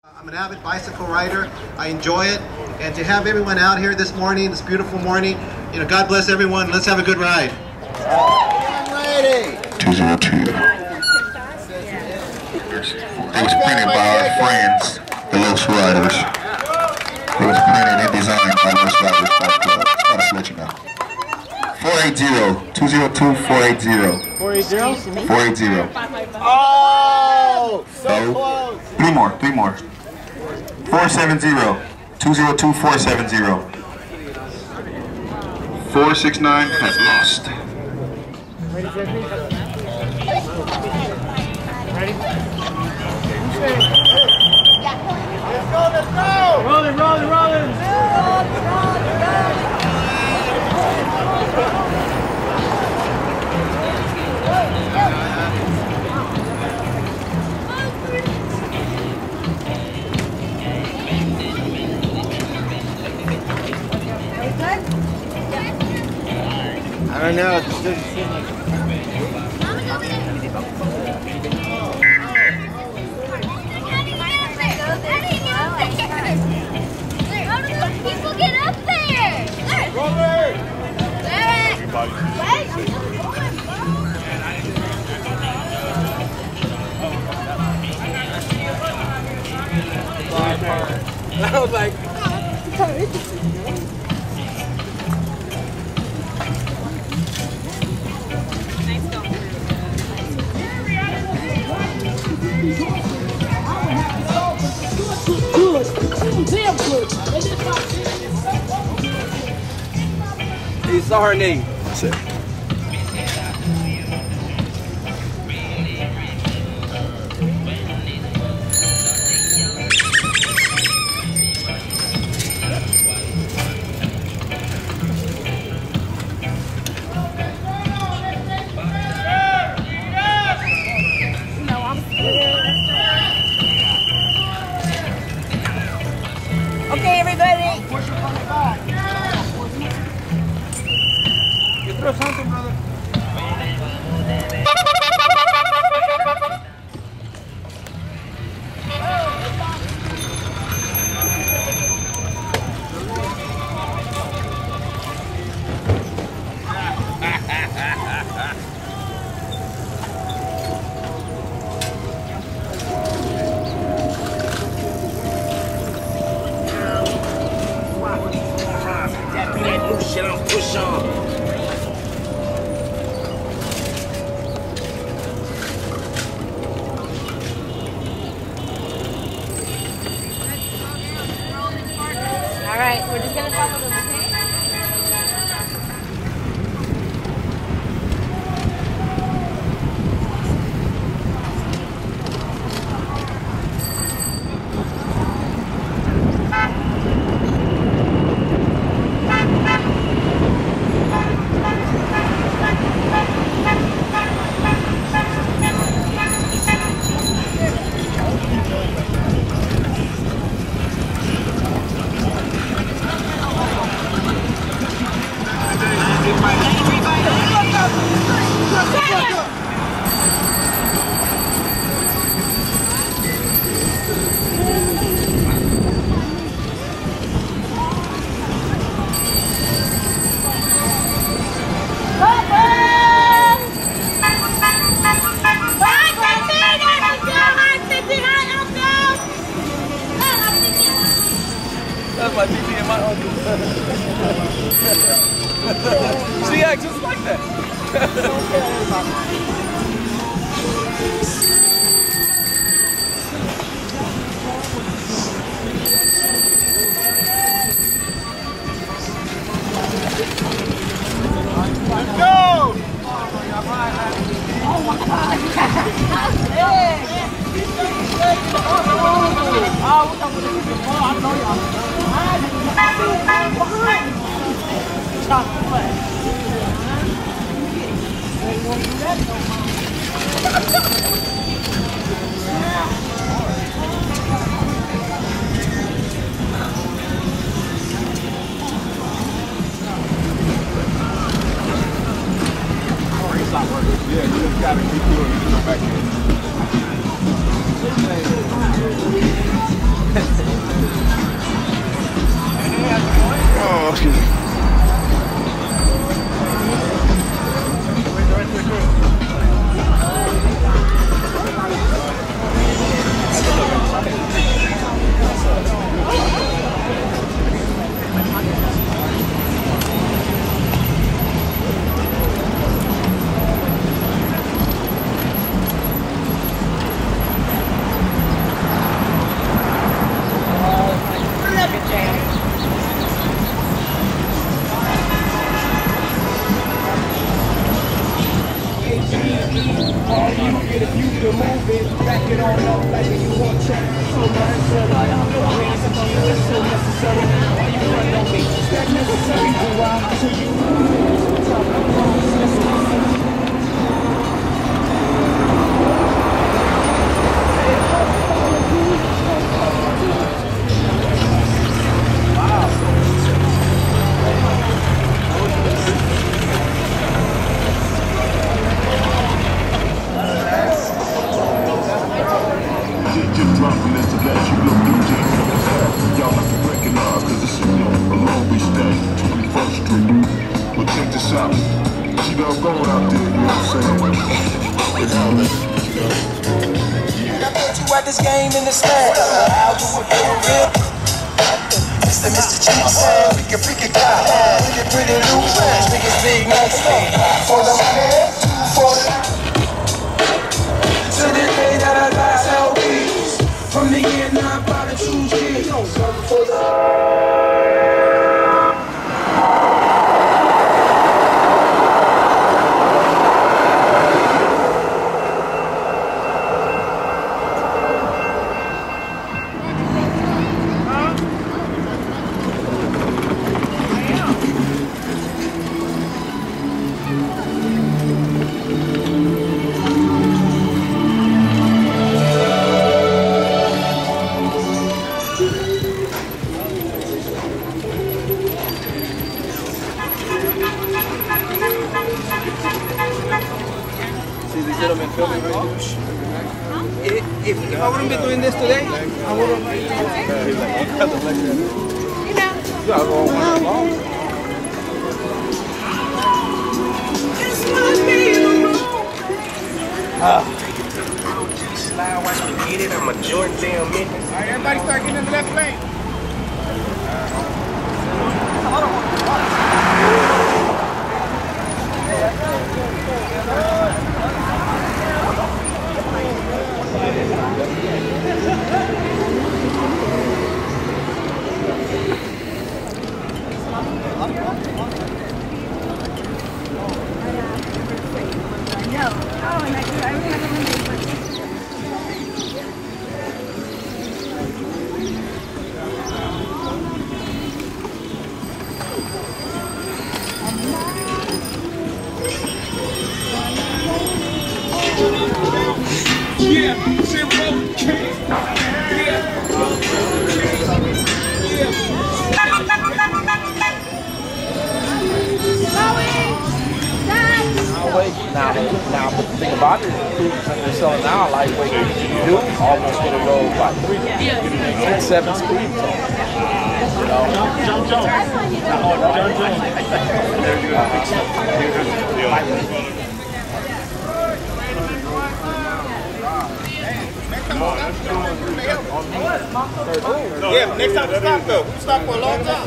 I'm an avid bicycle rider. I enjoy it. And to have everyone out here this morning, this beautiful morning, God bless everyone. Let's have a good ride. Ready. 202. It was printed by our friends, the Los Riders. It was printed and designed by Los Riders Golf Club. I'll just let you know. 480. 202-480. 480? 480. Oh! So close. Three more. 470. 202-470. 469 has lost. Ready? Let's go! Rolling! I don't know. It doesn't seem like it. How do those people get up there? I was like, he saw her name. That's it. Okay, everybody. You throw something, brother. Push on. All right, we're just gonna follow them, okay? That's my BB and my uncle. She acts just like that. Let's go! Oh my God! Yeah, you just gotta keep doing it. Go back in. shit just dropping this to let you look through J. Y'all have to recognize, cause this is a Long Beach day, 21st Street. But check this out. She done going out there, you know what I'm saying? It's all that, you know. I put you at this game in the stand. I'll do it for real. Mr. Cheap said, we can freak it out. We can pretty loose, make it big, nice thing. For the man, for the... To the day that I last LBs. From the year 9 by the 2 years. For the... If I wouldn't be doing this today, I wouldn't be Slide, watch me get it. I'm a Jordan damn minute. All right, everybody start getting into that lane. Now, but the thing about it is, they're selling now lightweight. You do almost get a roll by 6, 7 speeds. You know? Yeah, next time we stop though. We stop for a long time.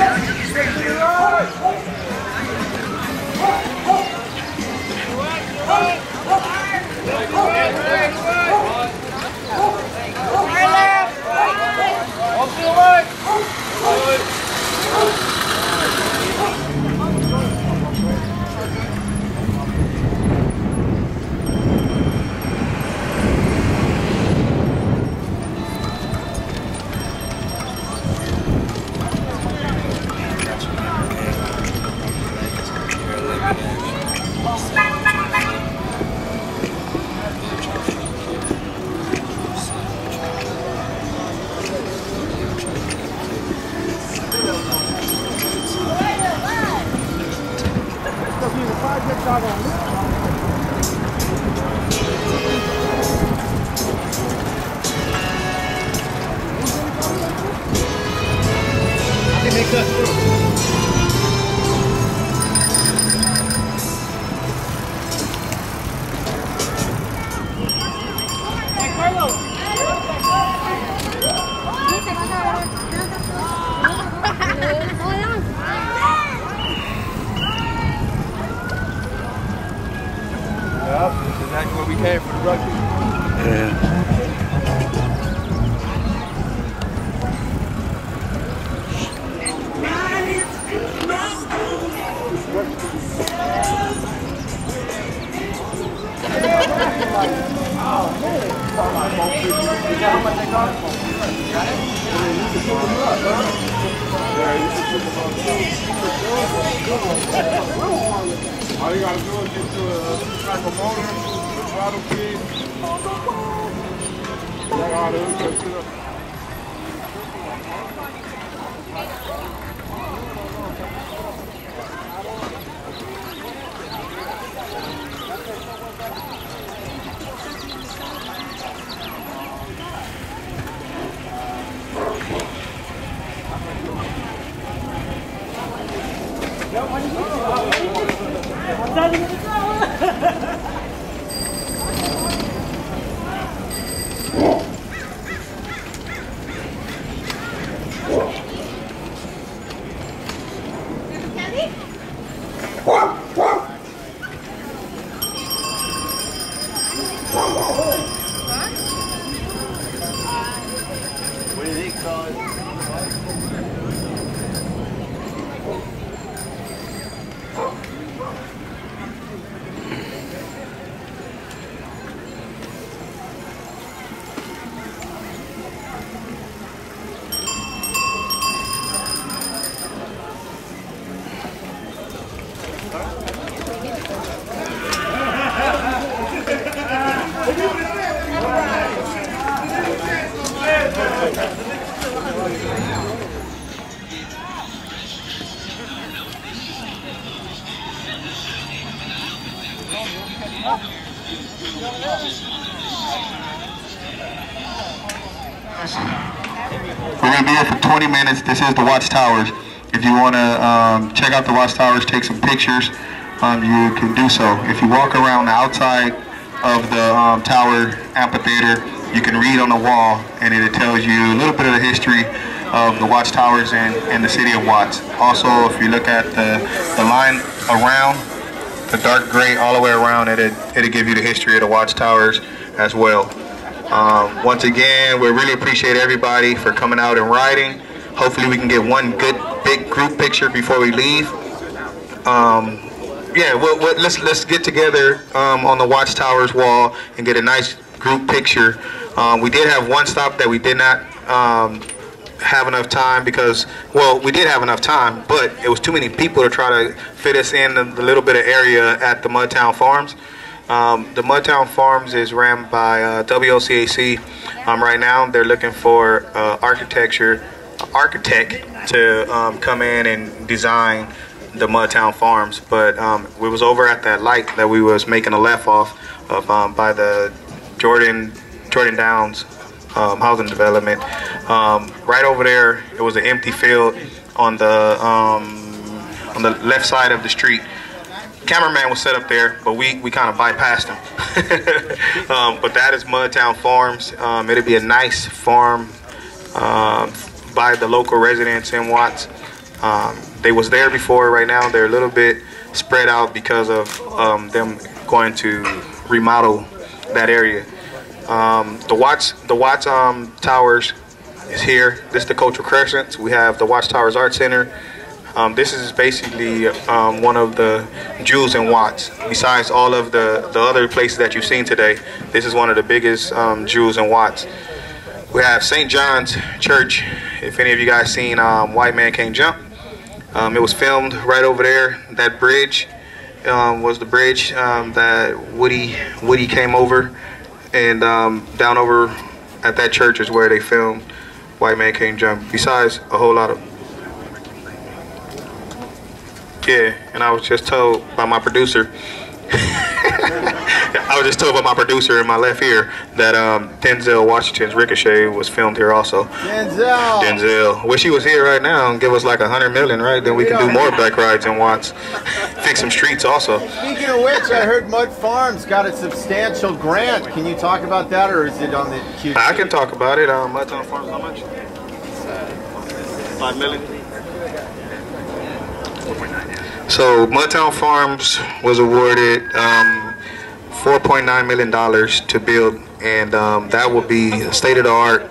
That's where we came for the rugby. Yeah. All you gotta do is get to a track of motor, the throttle key. That all the other shit up. We're going to be here for 20 minutes. This is the Watchtowers. If you want to check out the Watchtowers, take some pictures, you can do so. If you walk around the outside of the tower amphitheater, you can read on the wall, and it tells you a little bit of the history of the Watchtowers and the city of Watts. Also, if you look at the line around, the dark gray all the way around, it'll give you the history of the Watchtowers as well. Once again, we really appreciate everybody for coming out and riding. Hopefully we can get one good big group picture before we leave. Yeah, let's get together on the Watchtowers wall and get a nice group picture. We did have one stop that we did not have enough time because, well, we did have enough time, but it was too many people to try to fit us in the little bit of area at the Mudtown Farms. The Mudtown Farms is ran by WOCAC. Right now they're looking for architect to come in and design the Mudtown Farms, but we was over at that light that we was making a left off of by the Jordan Downs housing development. Right over there, it was an empty field on the left side of the street. Cameraman was set up there, but we kind of bypassed him. But that is Mudtown Farms. It'll be a nice farm by the local residents in Watts. They was there before. Right now they're a little bit spread out because of them going to remodel that area. The Watts Towers is here. This is the Cultural Crescent. We have the Watchtowers Art Center. This is basically one of the jewels in Watts. Besides all of the other places that you've seen today, this is one of the biggest jewels in Watts. We have St. John's Church. If any of you guys seen White Man Can't Jump, it was filmed right over there. That bridge was the bridge that Woody came over, and down over at that church is where they filmed White Man Can't Jump. Besides a whole lot of and I was just told by my producer. I was just told by my producer in my left ear that Denzel Washington's Ricochet was filmed here also. Denzel. Wish he was here right now and give us like $100 million, right? Then we can do more bike rides in Watts. Fix some streets also. Speaking of which, I heard Mud Farms got a substantial grant. Can you talk about that, or is it on the QT? I can talk about it. Mudtown Farms, how much? $5 million. So Mudtown Farms was awarded $4.9 million to build, and that will be a state-of-the-art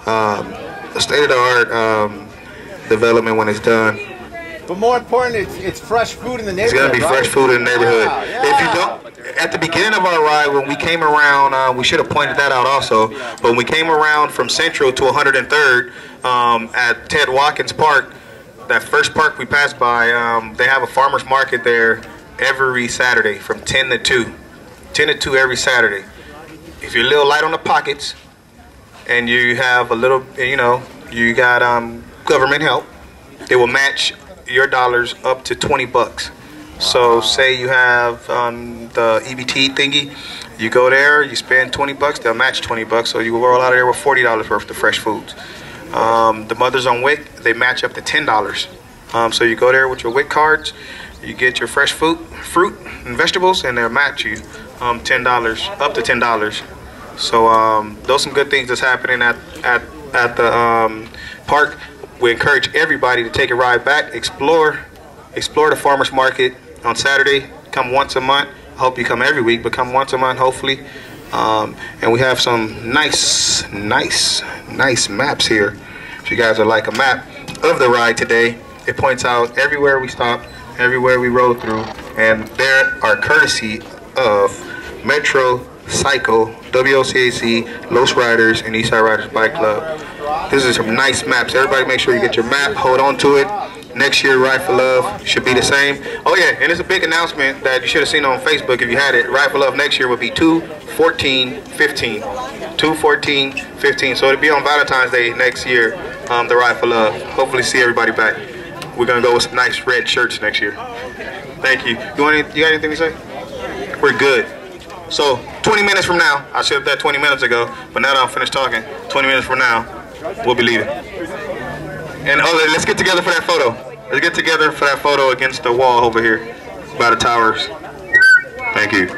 development when it's done. But more important, it's fresh food in the neighborhood. It's gonna be fresh food in the neighborhood. Yeah. If you don't, at the beginning of our ride, when we came around, we should have pointed that out also. But when we came around from Central to 103rd at Ted Watkins Park, that first park we passed by, they have a farmer's market there every Saturday from 10 to 2. 10 to 2 every Saturday. If you're a little light on the pockets and you have a little, you got government help, they will match your dollars up to 20 bucks. So say you have the EBT thingy, you go there, you spend 20 bucks, they'll match 20 bucks, so you will roll out of there with $40 worth of fresh foods. The Mothers on WIC, they match up to $10. So you go there with your WIC cards, You get your fresh fruit and vegetables, and they'll match you $10, up to $10. So those are some good things that's happening at the park. We encourage everybody to take a ride back, explore the farmers market on Saturday. Come once a month. I hope you come every week, but come once a month, hopefully. And we have some nice maps here. If you guys would like a map of the ride today, it points out everywhere we stop, everywhere we rode through, and there are courtesy of Metro Cycle, WOCAC, Los Riders, and Eastside Riders Bike Club. This is some nice maps. Everybody make sure you get your map, hold on to it. Next year, Ride for Love should be the same. Oh yeah, and it's a big announcement that you should have seen on Facebook if you had it. Ride for Love next year will be 2/14/15. 2/14/15. So it'll be on Valentine's Day next year, the Ride for Love. Hopefully see everybody back. We're gonna go with some nice red shirts next year. Thank you. You got anything to say? We're good. So 20 minutes from now, I said that 20 minutes ago, but now that I'm finished talking, 20 minutes from now, we'll be leaving. And let's get together for that photo. Let's get together for that photo against the wall over here by the towers. Thank you.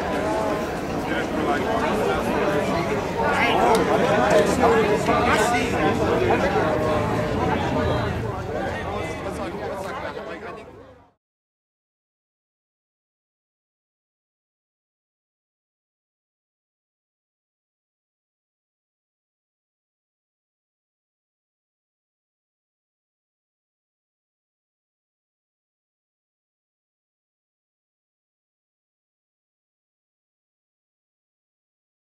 I see.